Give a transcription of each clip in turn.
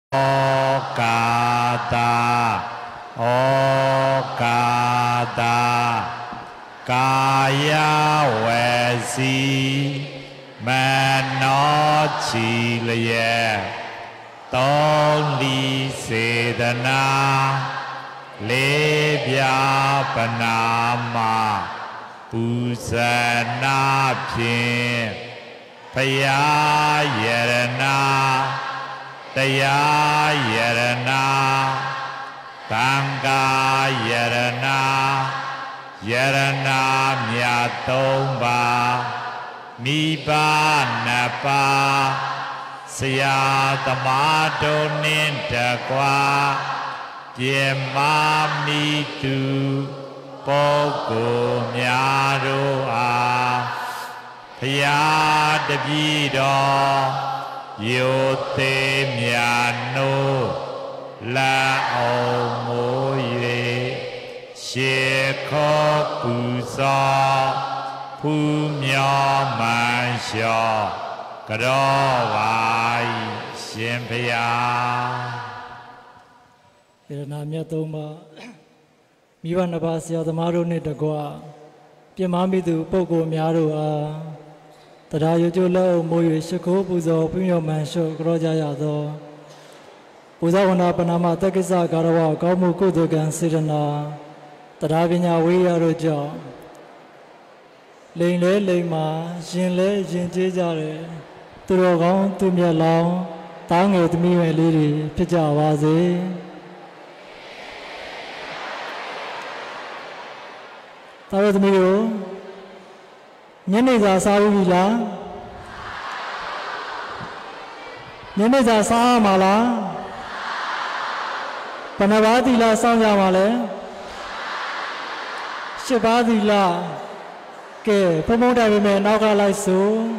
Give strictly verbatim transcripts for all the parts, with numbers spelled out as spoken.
Okada Okada Kaya Wesi Manochi Lye Toli Sedana Lebya Panama Pusana Pin Paya Yerana Daya Yerana Tanga Yerana Yerana Myatomba Niba Napa Siya Tamado Nindakwa Yemamitu Pogo Myaroa Paya Debido Yote Miano La Omoye Sheko Pusa Pumya Mansha Kadawai Shimpaya Irana Myatomba Miva Nabasya Tamaro Nidagwa Piamamidu Pogo Miaroa Tadayo Jola Moyo Shako Puzo Pumya Mansha Kadawai Puzawana Panama Takisa Garawa Kamu Kudogan Sirana Tadavinya Wea Roja Lane Lema Jinle Jinjare Turogon Tumia Long Tang with me and Lady Pijawazi Tarot Mio Neniza Savila Neniza Samala Panavadila Sanjamale Shabadila Ke Pomoda Women Naga Laisu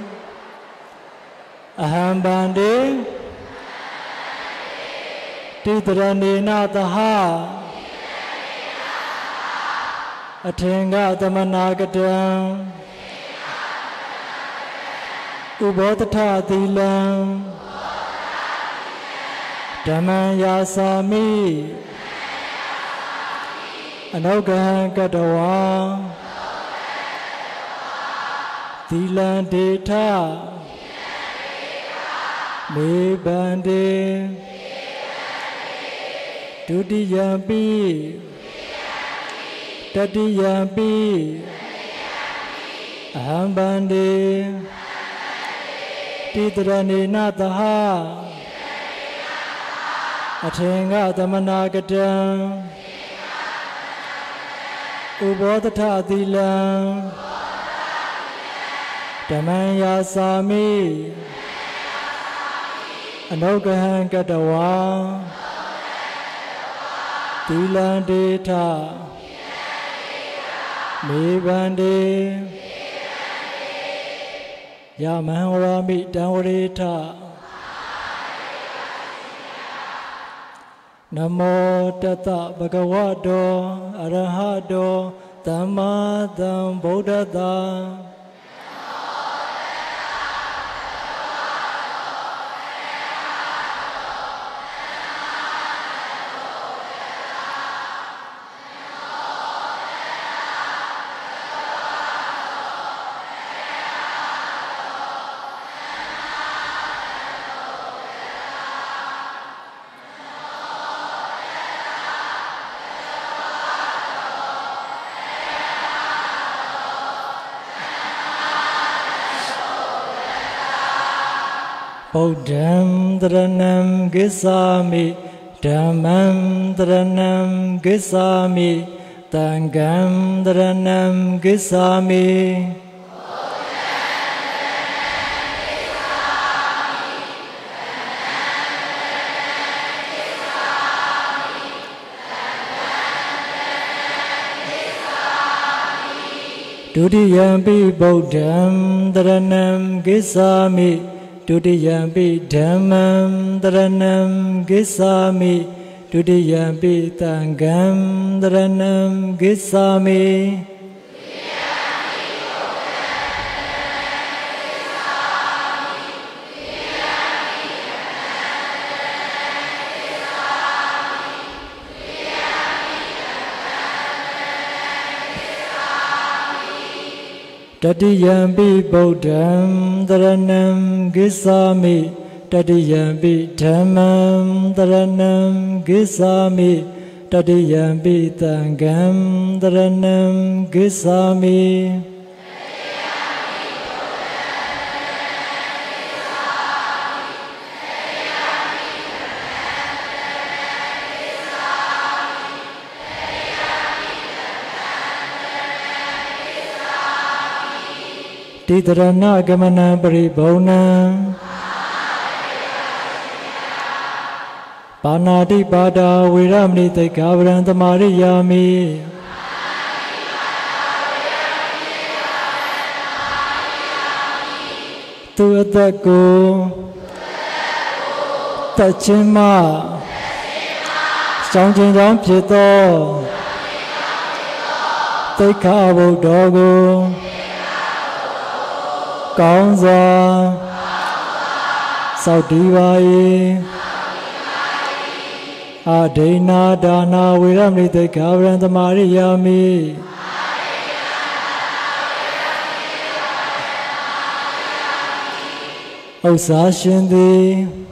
Aham Bandi Titrani Nataha Atenga Tamanagadam Ubotata Dilam Dhamayasami Anogahan Gadawa Dilan Deta Mebande Dudiyampi Tadiyampi Ahambande Titrani Nataha Atenga Tamanagadam Ubodata Dilam Dhamayasami Anogahan Gadawa Dilan Deta Mebande Yamanwarami Danwarita Namo Tata Bhagavato Arahato Dhammadam Bodhata Bodham Dharanam Gisami Dhammam Dharanam Gisami Tangam Dharanam Gisami Dudiyampi Bodham Dharanam Gisami Dudiyampi Dhammam Dharanam Gisami Dudiyampi Tangam Dharanam Gisami တတိယံပိဗုဒ္ဓံတရဏံဂစ္ဆာမိတတိယံပိဓမ္မံတရဏံဂစ္ဆာမိတတိယံပိသံဃံတရဏံဂစ္ဆာမိတိတရဏဂမနံပရိဘုံနံပါဏာတိပါဒာဝေရမဏိသိက္ခာပဒံသမာရိယာမိသူအသက်ကိုတတ်ခြင်းမှစောင့်ခြင်းကြောင့်ဖြစ်သောသိက္ခာဘုဒ္ဓကိုကောင်းစွာစောင့်တည်ပါ၏အဒိဏဒါနာဝေရမဏိသိက္ခာပဒံသမာရိယာမိဥစ္စာရှင်သည်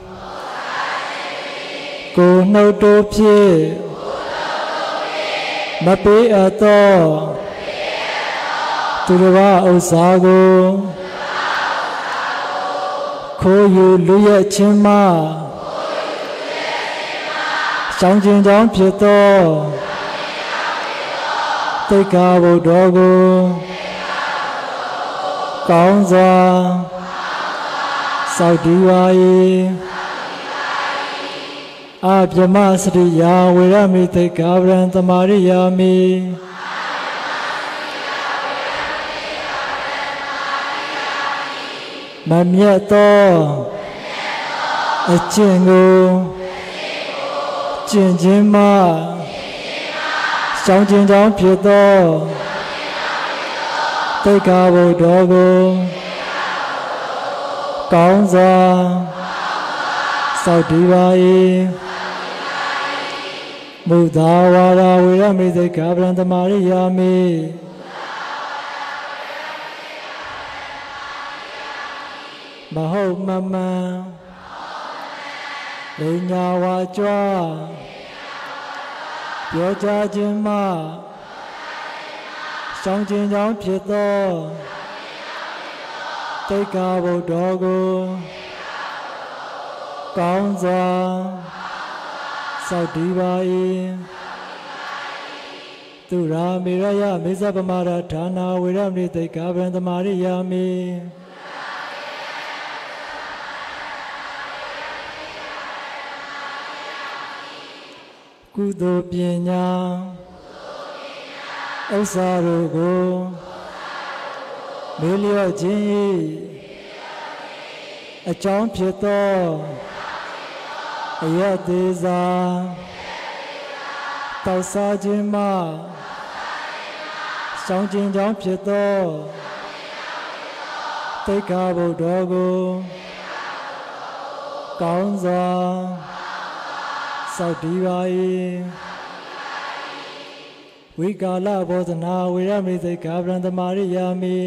ကိုယ်နှုတ်တို့ဖြင့်မပေးအပ်သောသူတစ်ပါးဥစ္စာကိုခိုးယူလူရဲ့ခြင်းမှရှောင်ကျဉ်ကြောင်းဖြစ်သောသိက္ခာဘုဒ္ဓကိုကောင်းစွာစောင့်တည်ပါ၏အပြမစရိယာဝေရမဏိသိက္ခာပဒံသမာရိယာမိမမြတ်သောအကျင့်ကိုကျင့်ခြင်းမှရှောင်ကျဉ်ကြောင်းဖြစ်သောသိက္ခာဘုဒ္ဓကိုကောင်းစွာစောင့်တည်ပါ၏မုသာဝါဒဝေရမဏိသိက္ခာပဒံသမာရိယာမိမဟုတ်မမှန်လိညာဝါကြွားပြောကြားခြင်းမှရှောင်ကျဉ်ကြောင်းဖြစ်သောသိက္ခာဘုဒ္ဓကိုကောင်းစွာစောင့်တည်ပါ၏သူရာမေရယမေဇပမာဒဌာနာဝေရမဏိသိက္ခာပဒံသမာရိယာမိကုသိုလ်ပညာဥစ္စာတို့ကိုမေးလျော့ခြင်း၏အကြောင်းဖြစ်သောအယက်သေးစာတောက်စားခြင်းမှစောင့်ခြင်းကြောင့်ဖြစ်သောသိက္ခာဘုဒ္ဓကိုကောင်းစွာစောင့်တည်ပါ၏ဝိကာလဘောဓနာဝေရမဏိသိက္ခာပဒံသမာရိယာမိ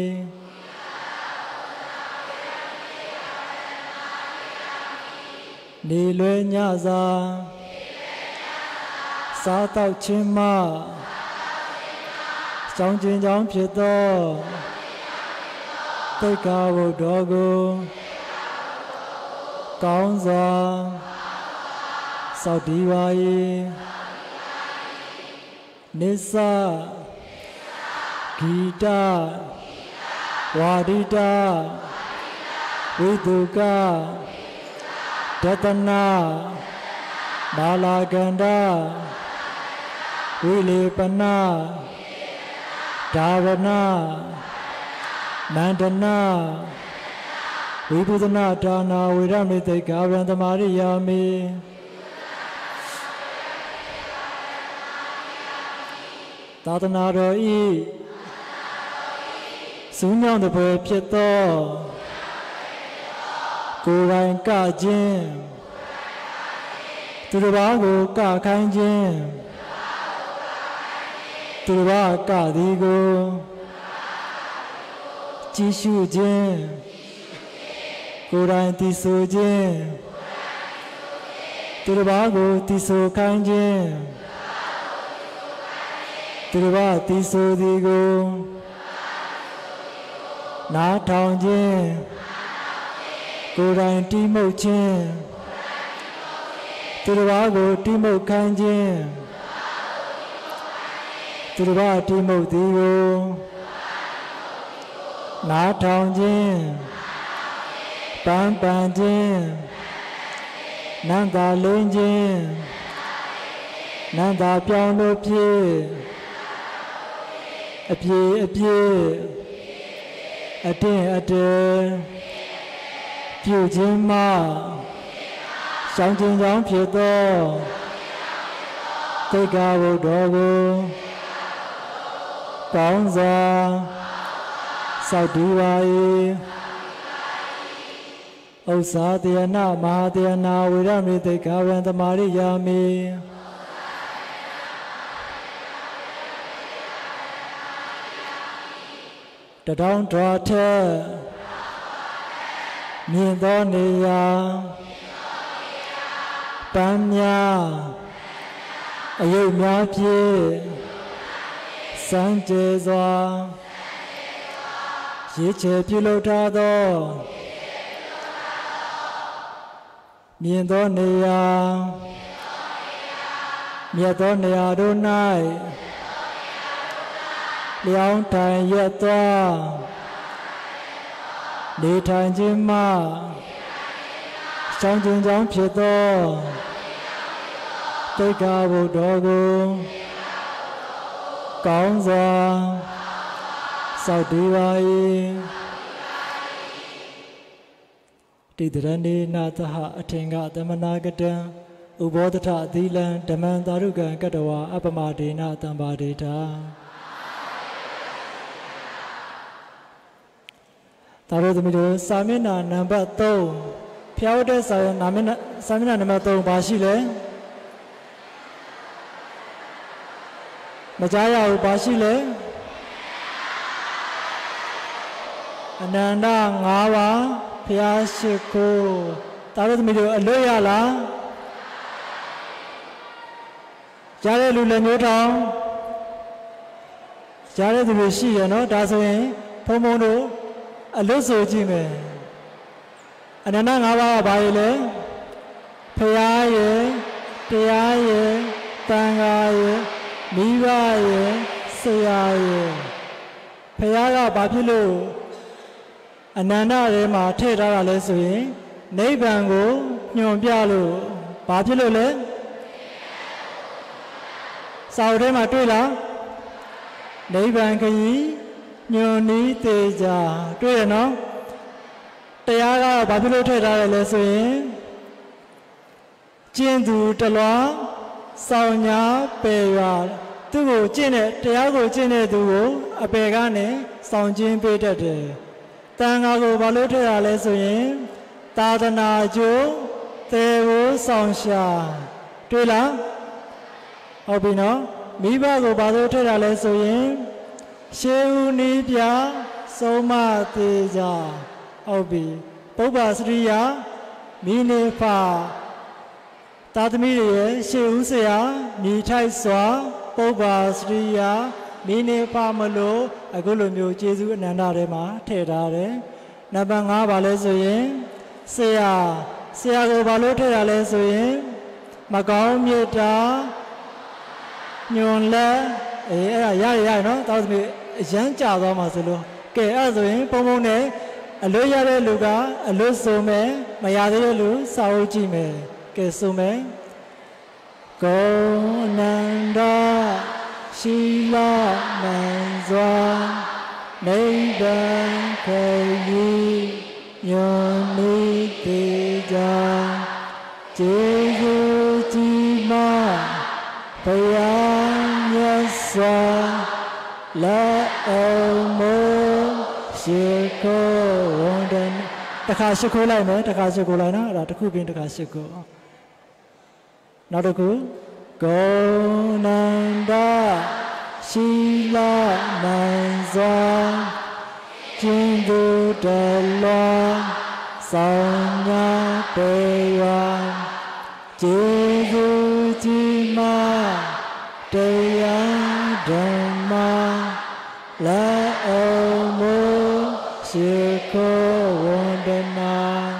နေလွယ်ညစာစားတောက်ခြင်းမှစောင့်ခြင်းကြောင့်ဖြစ်သောသိက္ခာဘုဒ္ဓကိုကောင်းစွာစောင့်တည်ပါ၏နိစ္စဂီတဝါဒိတဝိတုကဒတနာမာလာကန္ဒဝိလေပနာဒါဝနာမန္တနာဝိပုဒနာဒါနာဝေရမဏိသိက္ခာပဒံသမာရိယာမိသာသနာတော်ဤစုညောင်းတဲ့ဘွယ်ဖြစ်သောကိုယ်ပိုင်ကခြင်းသူတစ်ပါးကိုကခိုင်းခြင်းသူတစ်ပါးကသည်ကိုကြည်ရှုခြင်းကိုယ်တိုင်တည်ဆိုခြင်းသူတစ်ပါးကိုတည်ဆိုခိုင်းခြင်းသူတစ်ပါးတည်ဆိုသည်ကိုနားထောင်ခြင်းကိုယ်တိုင်တိမုတ်ခြင်းသူတစ်ပါးကိုတိမုတ်ခိုင်းခြင်းသူတစ်ပါးတိမုတ်သည်ကိုနားထောင်ခြင်းပန်းပန်ခြင်းနန္တာလင်းခြင်းနန္တာပြောင်းလို့ဖြင့်အပြေအပြေအတင်းအတဲပြုခြင်းမှရှောင်းခြင်းကြောင့်ဖြစ်သောသိက္ခာပုဒ်တော်ကိုကောင်းစွာစောင့်တည်ပါ၏ဥစ္စာတယနာမဟာတယနာဝေရမိသိက္ခာဝံသမာရိယာမိတထောင်ထွားထက်မြင့်သောနေရာပန်းများအယုတ်များဖြင့်စံကြေစွာရေချေပြုလုပ်ထားသောမြင့်သောနေရာမြတ်သောနေရာတို့၌လျောင်းထိုင်ရက်သွားနေထိုင်ခြင်းမှရှောင်းခြင်းကြောင့်ဖြစ်သောသိက္ခာပုဒ်တော်ကိုကောင်းစွာစောင့်တည်ပါ၏တိတရဏေနာသဟအထင်ကသမနာကတံဥဘောဓထသီလံဓမ္မံသာရုကံကတ္တဝါအပမဒေနတံပါဒေတာသာရသမီးတို့စာမျက်နှာနံပါတ်သုံးဖျားဝတ်တဲ့စာမျက်နှာစာမျက်နှာနံပါတ်သုံးဘာရှိလဲမကြားရဘူးဘာရှိလဲအနန္တ၅ပါးဖျားရှိခိုးသာရသမီးတို့အလွတ်ရလားရတဲ့လူလည်းမျိုးထောင်ရတဲ့သူတွေရှိရနော်ဒါဆိုရင်ဘုံဘုံတို့အလွတ်ဆိုကြည့်မယ်အနန္တ၅ပါးကဘာလဲဖရာရယ်တရားရယ်တန်ခါရယ်မိဘရယ်ဆရာရယ်ဖရာကဘာဖြစ်လို့အနန္တထဲမှာထည့်ထားတာလဲဆိုရင်နိဗ္ဗာန်ကိုညွှန်ပြလို့ဘာဖြစ်လို့လဲစာအုပ်ထဲမှာတွေ့လားနိဗ္ဗာန်ခရီးညွန်နီးသေးကြတွေ့ရနော်တရားကဘာဖြစ်လို့ထည့်ထားရလဲဆိုရင်ကျင့်သူတလွားဆောင်ညာပယ်ရွာသူ့ကိုကျင့်တဲ့တရားကိုကျင့်တဲ့သူကိုအပယ်ကနေဆောင်ခြင်းပေးတတ်တယ်တန်ခါကိုဘာလို့ထည့်ရလဲဆိုရင်သာသနာကျိုးသေကိုဆောင်ရှာတွေ့လားဟုတ်ပြီနော်မိဘကိုဘာလို့ထည့်ရလဲဆိုရင်ရှေးဦးနီးပြဆုံးမသေးကြဟုတ်ပြီပုဗ္ဗစရိယာမိနေဖသာသမီတွေရဲ့ရှေးဦးဆရာညီထိုက်စွာပုဗ္ဗစရိယာမိနေဖမလို့အခုလိုမျိုးကျေးဇူးအနန္တထဲမှာထည့်ထားတယ်နံပါတ်၅ပါလဲဆိုရင်ဆရာဆရာကိုဘာလို့ထည့်ရလဲဆိုရင်မကောင်းမြတ်တာညွန်လဲအေးအဲ့ဒါရရရနော်တောက်သမီးအရန်ကြသွားမှာဆိုလို့ကဲအဲ့ဆိုရင်ပုံပုံနဲ့အလွတ်ရတဲ့လူကအလွတ်ဆိုမယ်မရသေးတဲ့လူစာအုပ်ကြည့်မယ်ကဲဆိုမယ်ကောနန္ဒရှိလမန်စွာနိဗ္ဗာန်ခေယီညွန်နိတေကြကျေးဇူးကြီးမားဘုရားမြတ်စွာလက်အောင်မိုးရှိခိုးဝန်တန်တခါရှိခိုးလိုက်မယ်တခါရှိခိုးလိုက်နော်အဲ့ဒါတစ်ခုပြင်တခါရှိခိုးနောက်တစ်ခုဂုဏန္ဒရှိလမန်စွာကျင့်သူတလွန်ဆောင်ညာပေဝံကျေးဇူးကြီးမားတရားဓမ္မလက်အောင်မို့ရှိခိုးဝန္ဒနာ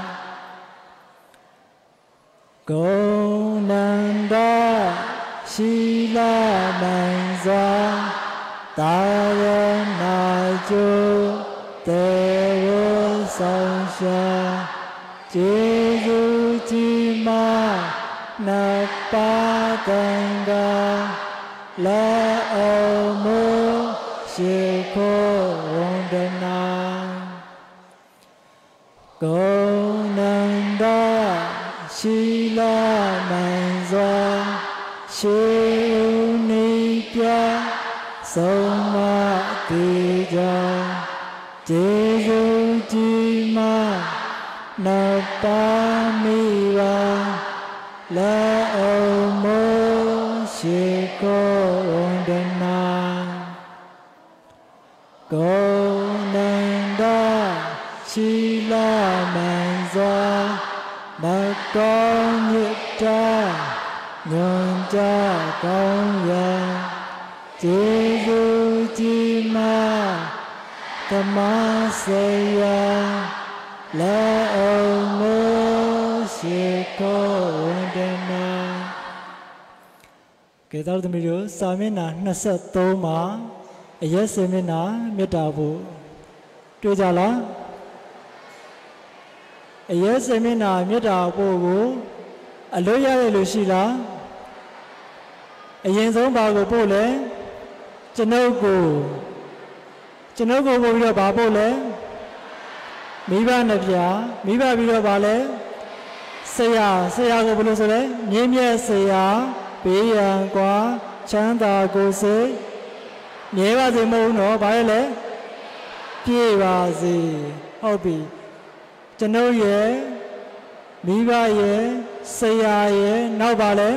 ဂုဏန္ဒရှိလာမံစွာတာရနာကျိုးတေဝဆောင်ရှာကျေးဇူးကြီးမားနတ်ပါတန်ကလက်အောင်မို့ရှိခိုးဝန္ဒနာဂုဏန္ဒရှိလာမံစွာရှိနေပြဆုံးမတိကြောင့်ကျေးဇူးကြီးမားနတ်ပါမိဝါလက်အောင်မို့ရှိခိုးဝန္ဒနာဂုဏန္ဒရှိလာမံစွာမကောင်းမြတ်တာညွန်ကြကောင်းရာကျေးဇူးကြီးမားသမစေယလက်အောင်မို့ရှိခိုးဝန္ဒနာကဲတော်သမီးတို့စာမျက်နှာနှစ်ဆယ့်သုံးမှာအရက်စင်မျက်နှာမေတ္တာဖို့တွေ့ကြလားအရက်စင်မျက်နှာမေတ္တာဖို့ကိုအလို့ရရလို့ရှိလားအရင်ဆုံးဘာကိုပို့လဲကျွန်ုပ်ကိုကျွန်ုပ်ကိုပို့ပြီးတော့ဘာပို့လဲမိဘနှစ်ပြားမိဘပြီးတော့ဘာလဲဆရာဆရာကိုဘယ်လိုဆိုလဲမြင်းမြတ်ဆရာဘေးရန်กว่าချမ်းသာကိုယ်စိတ်မြဲပါစေမဟုတ်တော့ဘာလဲလဲပြည့်ပါစေဟုတ်ပြီကျွန်ုပ်ရဲ့မိဘရဲ့ဆရာရဲ့နောက်ပါလဲ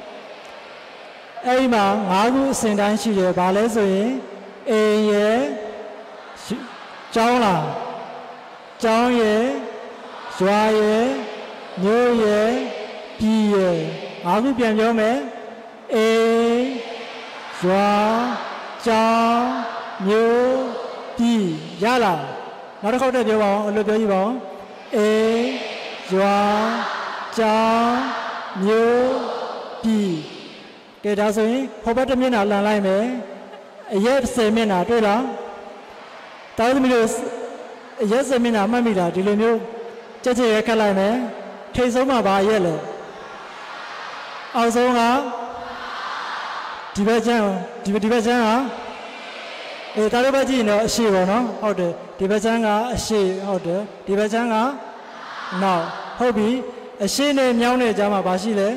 အဲ့ဒီမှာ၅ခုအစဉ်တိုင်းရှိတယ်ဘာလဲဆိုရင်အိမ်ရဲ့ကျောင်းလားကျောင်းရဲ့ရွာရဲ့မြို့ရဲ့ပြည်ရဲ့၅ခုပြန်ပြောမယ်အိမ်ရွာကျောင်းမြို့ပြည်ရလားနောက်တစ်ခေါက်တည်းပြောပါအောင်အဲ့လိုပြောကြည့်ပါဦးအိမ်ရွာကျောင်းမြို့ပြည်ကဲဒါဆိုရင်ဟိုဘက်တစ်မျက်နှာလန်လိုက်မယ်အရက်ဆယ်မျက်နှာတွေ့လားတာသမီးတို့အရက်ဆယ်မျက်နှာမှတ်မိတာဒီလိုမျိုးကြက်ကြက်ရက်ခတ်လိုက်မယ်ထိတ်ဆုံးမှာဘာရက်လဲအောက်ဆုံးကဒီဘက်ချမ်းဒီဒီဘက်ချမ်းကအေးတာတို့ဘက်ကြည့်ရင်တော့အရှိပေါ့နော်ဟုတ်တယ်ဒီဘက်ချမ်းကအရှိဟုတ်တယ်ဒီဘက်ချမ်းကနောက်ဟုတ်ပြီအရှိနဲ့မြောင်းနဲ့ကြားမှာဘာရှိလဲ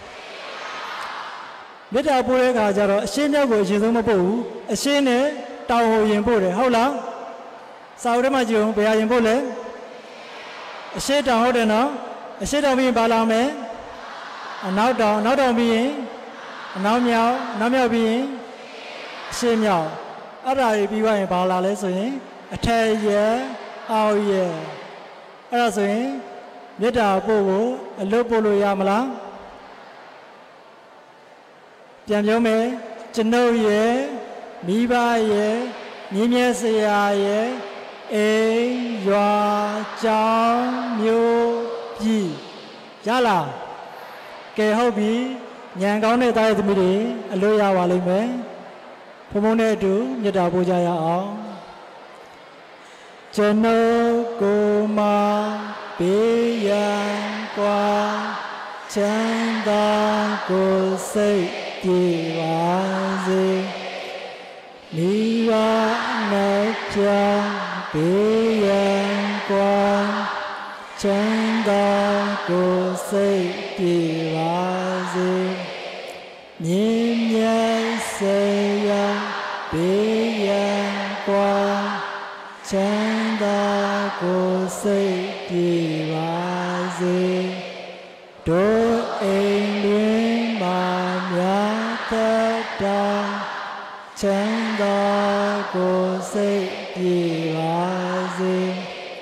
မေတ္တာပို့တဲ့အခါကျတော့အရှင်းမြောက်ကိုအရင်ဆုံးမပို့ဘူးအရှင်းနဲ့တောင်ကိုရင်ပို့တယ်ဟုတ်လားစာအုပ်ထဲမှာကြည့်အောင်ဘယ်ဟာရင်ပို့လဲအရှင်းတောင်ဟုတ်တယ်နော်အရှင်းတောင်ပြီးရင်ဘာလာမယ်အနောက်တောင်အနောက်တောင်ပြီးရင်အနောက်မြောက်အနောက်မြောက်ပြီးရင်အရှင်းမြောက်အဲ့ဒါတွေပြီးသွားရင်ဘာလာလဲဆိုရင်အထက်ရဲ့အောက်ရဲ့အဲ့ဒါဆိုရင်မေတ္တာပို့ကိုအလွတ်ပို့လို့ရမလားပြန်ပြောမယ်ကျွန်ုပ်ရဲ့မိဘရဲ့မြင်းမြတ်ဆရာရဲ့အိမ်ရွာကျောင်းမြို့ပြည်ရလားကဲဟုတ်ပြီညံကောင်းတဲ့သားရဲ့သမီးတွေအလို့ရပါလိမ့်မယ်ဘုံဘုံနဲ့အတူမေတ္တာပို့ကြရအောင်ကျွန်ုပ်ကိုယ်မှာပေးရန်กว่าချမ်းသာကိုယ်စိတ်ပြေပါစေမိဘနဲ့ကြောင့်ပေးရန်กว่าချမ်းသာကိုယ်စိတ်ပြေပါစေမြင်းမြတ်စေရပေးရန်กว่าချမ်းသာကိုယ်စိတ်ပြေပါစေတို့အိမ်တွင်မှာမြတ်တာချမ်းသာကိုယ်စိတ်ပြေပါစေ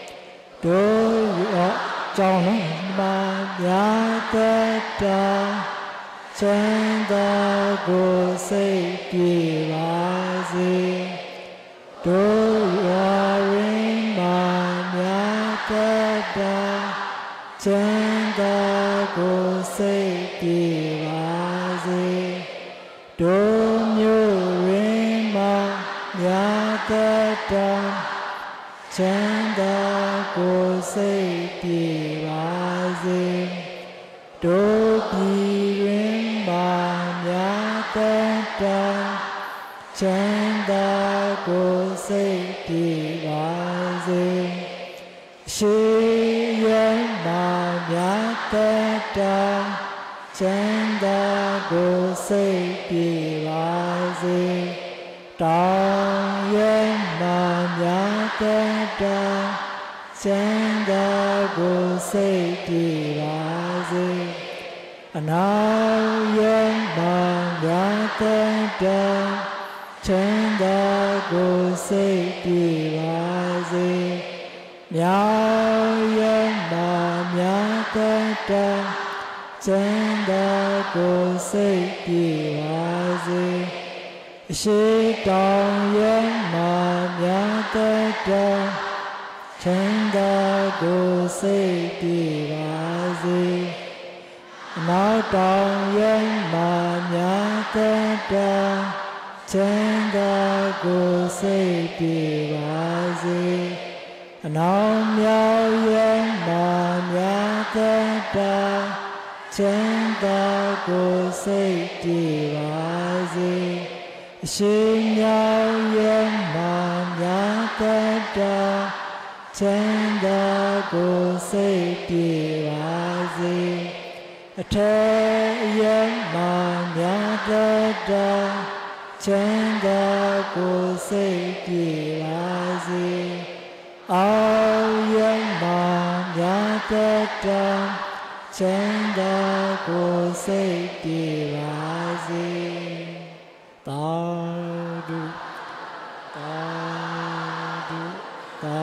ချမ်းသာကိုယ်စိတ်ပြေပါစေတို့ရွာရင်းမှာမြတ်တတာချမ်းသာကိုယ်စိတ်ပြေပါစေတို့မြို့ရင်းမှာမြတ်တတာချမ်းသာကိုယ်စိတ်ပြေပါစေတို့ပြည်တွင်မှာမြတ်တတာချမ်းသာကိုယ်စိတ်ပြေပါစေရှိရမှာမြတ်တတာချမ်းသာကိုယ်စိတ်ပြေပါစေတောင်းရမှာမြတ်တတာချမ်းသာကိုယ်စိတ်ပြေပါစေအနောက်ရမှာမြတ်တတာချမ်းသာကိုယ်စိတ်ပြေပါစေမြောက်ရမှာမြတ်တတာချမ်းသာကိုယ်စိတ်ပြေပါစေအရှိတောင်ရမှာမြတ်တတာချမ်းသာကိုယ်စိတ်ပြေပါစေအနောက်တောင်ရမှာမြတ်တတာချမ်းသာကိုယ်စိတ်ပြေပါစေအနောက်မြောက်ရမှာမြတ်တတာချမ်းသာကိုယ်စိတ်ပြေပါစေအရှိမြောက်ရမှာမြတ်တတာချမ်းသာကိုယ်စိတ်ပြေပါစေအထက်ရမှာမြတ်တတာချမ်းသာကိုယ်စိတ်ပြေပါစေအောက်ရမှာမြတ်တတာချမ်းသာကိုယ်စိတ်ပြေပါစေသာဓုသာဓုသာ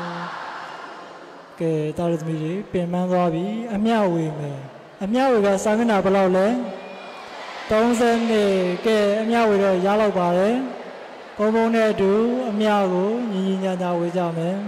ကဲတာရသမီးကြီးပြင်ပန်းသွားပြီအမျှဝေမယ်အမျှဝေကစာမျက်နှာဘယ်လောက်လဲသုံးဆယ်နှစ်ကဲအမျှဝေတော့ရလောက်ပါတယ်ဘုံဘုံနဲ့အတူအမျှကိုညီညီညာညာဝေကြမယ်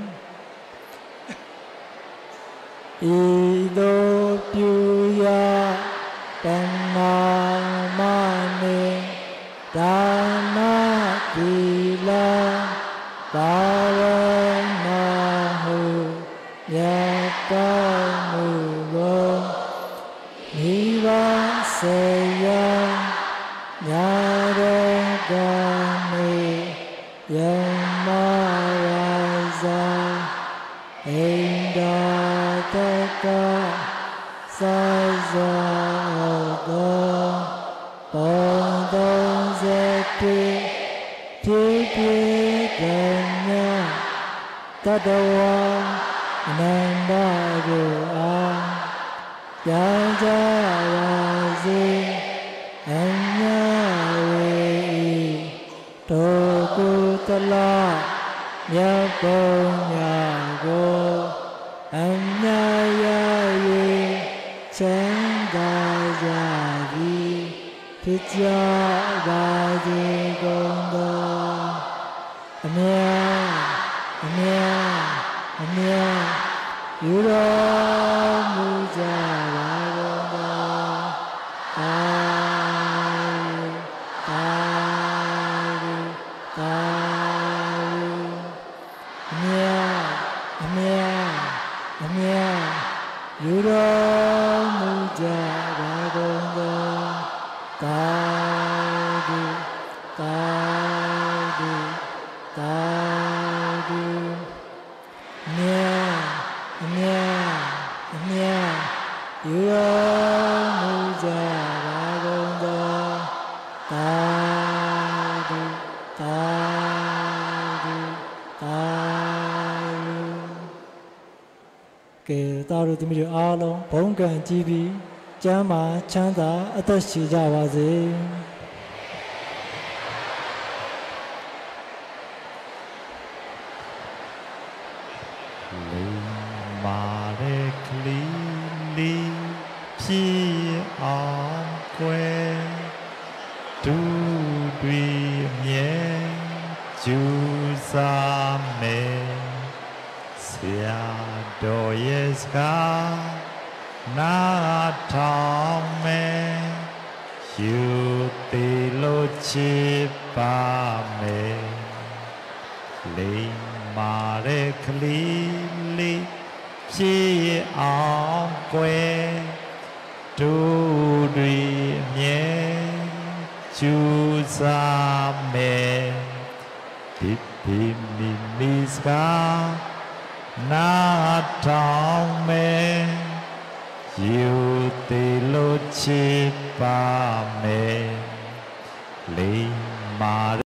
ဤသို့ပြုရတဏ္ဍာမနေဒါနသီလပါရမဟုယတမူသောမိဘစေယညာရကမေယမရာဇာဣန္ဒာတကသာဇာသောပေါင်းသုံးဆယ်တိဖြစ်ဖြစ်ကညတတဝါအနန္တကိုအားကြာကြပါစေအညာဝေတောကုတလမြတ်ဘုံညာကိုအညာရ၍ချမ်းသာကြသည်ဖြစ်ကြပါစေကုန်သောအမြတ်အမြတ်အမြတ်ယူတော်မူကြပါကုန်သောသာသာသာအမြတ်အမြတ်အမြတ်ယူတော်မူကြပါကုန်သောသာဓုသာဓုသာဓုမြတ်အမြတ်အမြတ်ယူတော်မူကြပါကုန်သောသာဓုသာဓုသာဓုကဲသာဓုသမီးတို့အားလုံးဘုန်းကံကြည်ပြီးကျမ်းမာချမ်းသာအသက်ရှည်ကြပါစေလိမ္မာတဲ့ကလေးလေးဖြစ်အောင်ကွယ်ကားနာထောင်မယ်ယူသေးလို့ချစ်ပါမယ်လိမ္မာတဲ့ကလေးလေးဖြည့်အောင်ကွယ်တို့တွေအမြဲကျူစားမယ်ဒီဒီမီမီစကားနာထောင်မယ်ယူသေးလို့ချစ်ပါမယ်လိမ္မာ